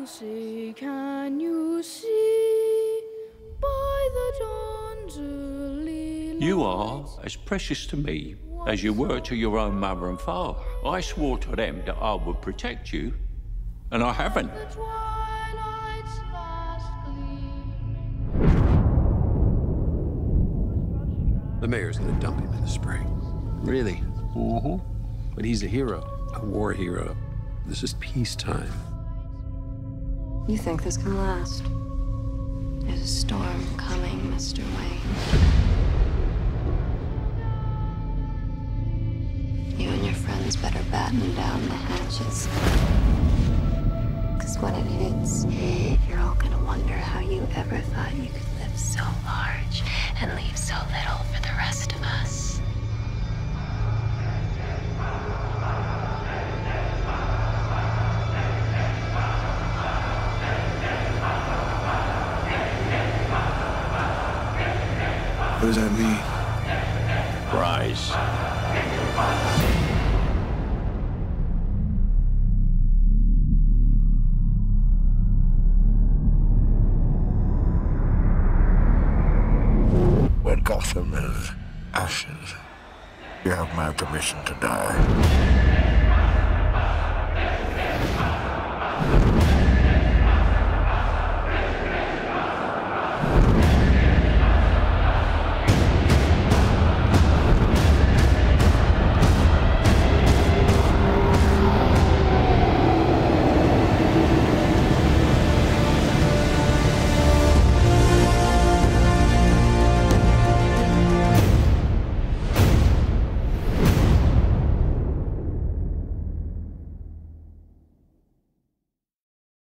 can you see by the dawn's early light? You are as precious to me as you were to your own mother and father. I swore to them that I would protect you, and I haven't. The twilight's last gleam. The mayor's gonna dump him in the spring. Really? Mm-hmm. But he's a hero. A war hero. This is peacetime. You think this can last? There's a storm coming, Mr. Wayne. You and your friends better batten down the hatches. Because when it hits, you're all gonna wonder how you ever thought you could live so large and leave so little for the rest of us. What does that mean? Rise. When Gotham is ashes, you have my permission to die.